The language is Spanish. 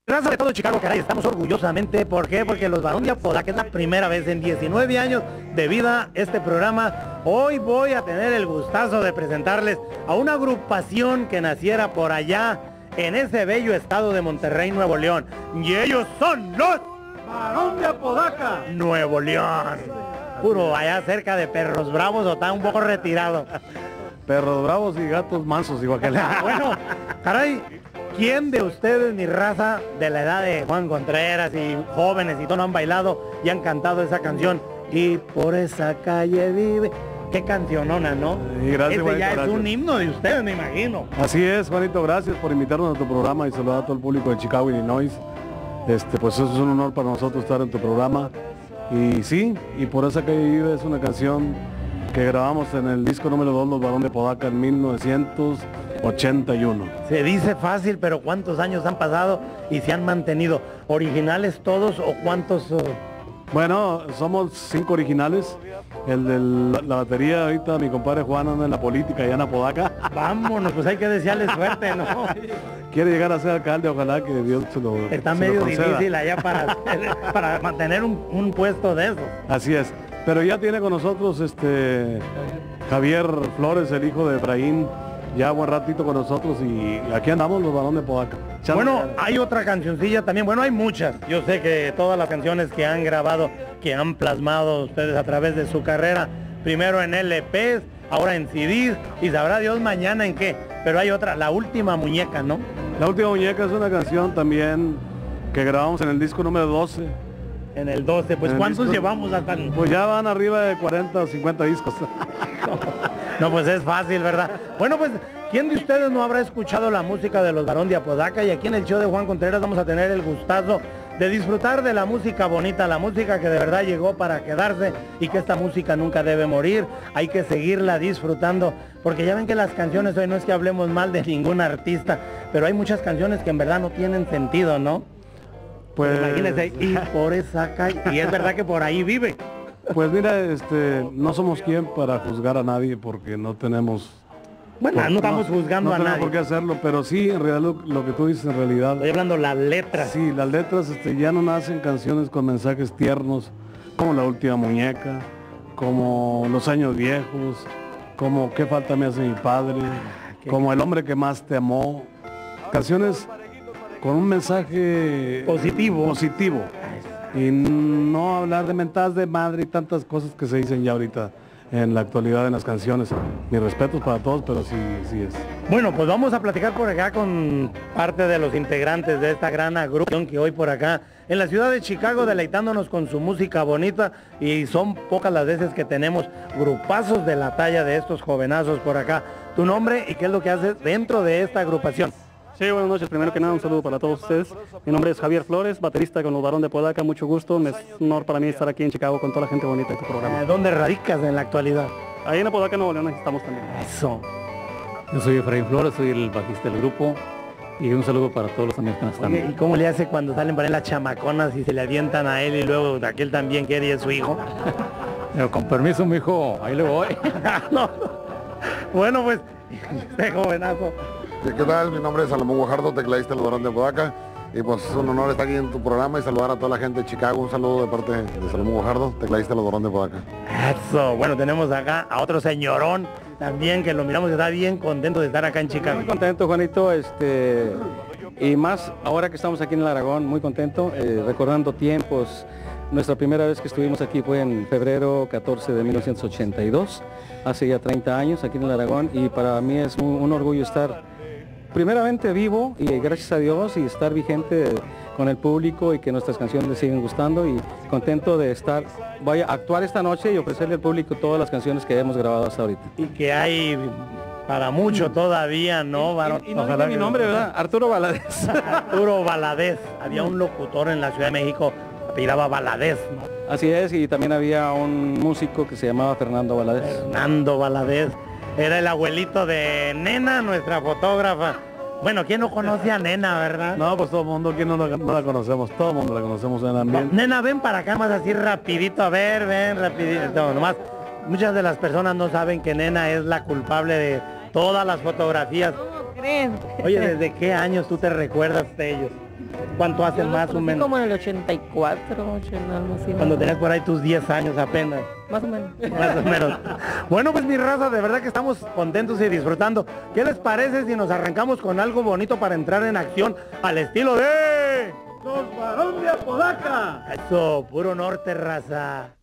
Raza de todo Chicago, caray, estamos orgullosamente, ¿por qué? Porque los Barón de Apodaca es la primera vez en 19 años de vida este programa. Hoy voy a tener el gustazo de presentarles a una agrupación que naciera por allá, en ese bello estado de Monterrey, Nuevo León. Y ellos son los Barón de Apodaca, Nuevo León. Puro allá cerca de Perros Bravos, o está un poco retirado. Perros bravos y gatos mansos, igual que Bueno, caray, ¿quién de ustedes, mi raza, de la edad de Juan Contreras y jóvenes y todo, no han bailado y han cantado esa canción? Y por esa calle vive. Qué cancionona, ¿no? Sí, gracias, Este ya Juanito, es un gracias. himno de ustedes, me imagino. Así es, Juanito, gracias por invitarnos a tu programa y saludar a todo el público de Chicago, Illinois. Pues eso es un honor para nosotros estar en tu programa. Y sí, y por esa calle vive es una canción que grabamos en el disco número 2, Los Barón de Apodaca, en 1981. Se dice fácil, pero ¿cuántos años han pasado y se han mantenido? ¿Originales todos o cuántos? Bueno, somos 5 originales. El de la batería, ahorita mi compadre Juan anda en la política allá en Apodaca. Vámonos, pues hay que desearle suerte, ¿no? Quiere llegar a ser alcalde, ojalá que Dios se lo Está se lo medio conceda. difícil allá para mantener un puesto de eso. Así es. Pero ya tiene con nosotros Javier Flores, el hijo de Efraín, ya buen ratito con nosotros y aquí andamos los Barón de Apodaca. Bueno, hay otra cancioncilla también, bueno, hay muchas. Yo sé que todas las canciones que han grabado, que han plasmado ustedes a través de su carrera, primero en LPs, ahora en CDs, y sabrá Dios mañana en qué. Pero hay otra, La Última Muñeca, ¿no? La Última Muñeca es una canción también que grabamos en el disco número 12. En el 12, pues En el ¿cuántos disco- llevamos hasta el... Pues ya van arriba de 40 o 50 discos. No, pues es fácil, ¿verdad? Bueno, pues, ¿quién de ustedes no habrá escuchado la música de los Barón de Apodaca? Y aquí en el show de Juan Contreras vamos a tener el gustazo de disfrutar de la música bonita, la música que de verdad llegó para quedarse y que esta música nunca debe morir. Hay que seguirla disfrutando, porque ya ven que las canciones hoy no es que hablemos mal de ningún artista, pero hay muchas canciones que en verdad no tienen sentido, ¿no? Pues, Imagínense, y por esa calle, y es verdad que por ahí vive. pues mira, no somos quien para juzgar a nadie porque no tenemos... Bueno, no estamos juzgando no a tenemos nadie. por qué hacerlo, pero sí, en realidad lo que tú dices en realidad... Estoy hablando las letras. Sí, las letras ya no nacen canciones con mensajes tiernos, como La Última Muñeca, como Los Años Viejos, como Qué falta me hace mi padre, como El hombre que más te amó. Canciones con un mensaje Positivo. Y no hablar de mentadas de madre y tantas cosas que se dicen ya ahorita en la actualidad en las canciones. Mis respetos para todos, pero sí es. Bueno, pues vamos a platicar por acá con parte de los integrantes de esta gran agrupación que hoy por acá en la ciudad de Chicago deleitándonos con su música bonita, y son pocas las veces que tenemos grupazos de la talla de estos jovenazos por acá. Tu nombre y qué es lo que haces dentro de esta agrupación. Sí, buenas noches. Primero que nada, un saludo para todos ustedes. Mi nombre es Javier Flores, baterista con los Barón de Apodaca. Mucho gusto. Es un honor para mí estar aquí en Chicago con toda la gente bonita de tu programa. ¿Dónde radicas en la actualidad? Ahí en Apodaca, Nuevo León, estamos también. Eso. Yo soy Efraín Flores, soy el bajista del grupo y un saludo para todos los amigos que nos están Oye, ¿y viendo. cómo le hace cuando salen por ahí las chamaconas y se le avientan a él y luego aquel también quiere y es su hijo? Pero con permiso, mi hijo, ahí le voy. No. Bueno, pues, este jovenazo. Sí, ¿qué tal? Mi nombre es Salomón Guajardo, tecladista de los Barón de Apodaca. Y pues es un honor estar aquí en tu programa y saludar a toda la gente de Chicago. Un saludo de parte de Salomón Guajardo, tecladista de los Barón de Apodaca. Eso, bueno, tenemos acá a otro señorón también que lo miramos, está bien contento de estar acá en Chicago. Muy contento, Juanito. Y más ahora que estamos aquí en el Aragón, muy contento, recordando tiempos. Nuestra primera vez que estuvimos aquí fue en febrero 14 de 1982, hace ya 30 años aquí en el Aragón, y para mí es un orgullo estar primeramente vivo y gracias a Dios, y estar vigente con el público y que nuestras canciones les siguen gustando, y contento de estar, voy a actuar esta noche y ofrecerle al público todas las canciones que hemos grabado hasta ahorita. Y que hay para mucho todavía, ¿no, varón? Y no Ojalá digo mi que- nombre, ¿verdad? Arturo Valadez. Arturo Valadez. Había un locutor en la Ciudad de México, apellidaba Valadez, ¿no? Así es, y también había un músico que se llamaba Fernando Valadez. Fernando Valadez. Era el abuelito de Nena, nuestra fotógrafa. Bueno, ¿quién no conoce a Nena, verdad? No, pues todo el mundo, ¿quién no la conocemos? Todo el mundo la conocemos en el ambiente. Nena, ven para acá más así rapidito, a ver, ven rapidito. No, nomás, muchas de las personas no saben que Nena es la culpable de todas las fotografías. ¿Cómo creen? Oye, ¿desde qué años tú te recuerdas de ellos? ¿Cuánto hace más o menos? Como en el 84, algo así. Cuando tenías por ahí tus 10 años apenas. Más o menos. Más o menos. Bueno, pues mi raza, de verdad que estamos contentos y disfrutando. ¿Qué les parece si nos arrancamos con algo bonito para entrar en acción al estilo de... ¡Los Barón de Apodaca! Eso, puro norte, raza.